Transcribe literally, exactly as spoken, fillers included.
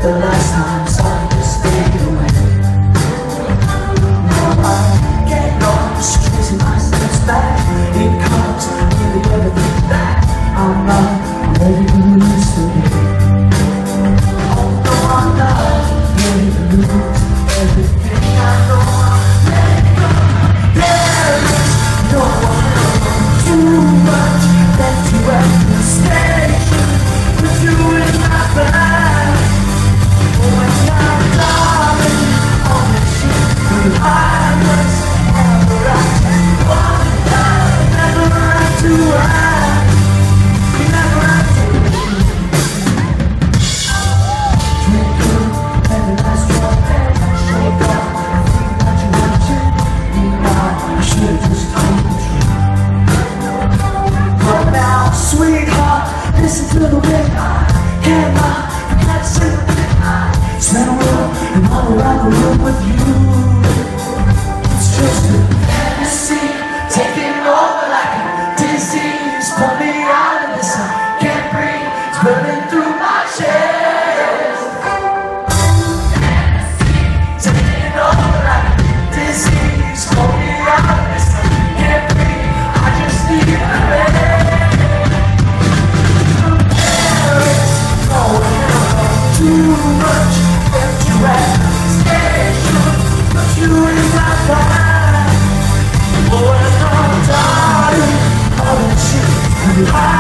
the last time something just stayed away. Now I get lost, tracing my steps back. It comes really everything back. I'm not ready to lose today. Although I'm not ready to lose everything, I know I'm letting go. There is no one too much left to end the station. Put you in my back. When I'm lying on the sheet, I must never act. One time, never have to act. You never have to. Drink up every last drop and shake up. I think that you want it. You know, I should've just told the truth. But now, sweetheart, listen to the wind. Can't lie, you can't see the thing. Spend a room and all around the room with you. It's just a fantasy, taking over like a disease. Pull me out of this, I can't breathe. It's burning through my chest. Fantasy, taking over like a disease. Pull me out of this, I can't breathe. I just need a rest. There is no one too much left to act. Station, put you in my mind. Boy, I'm dying of the shit.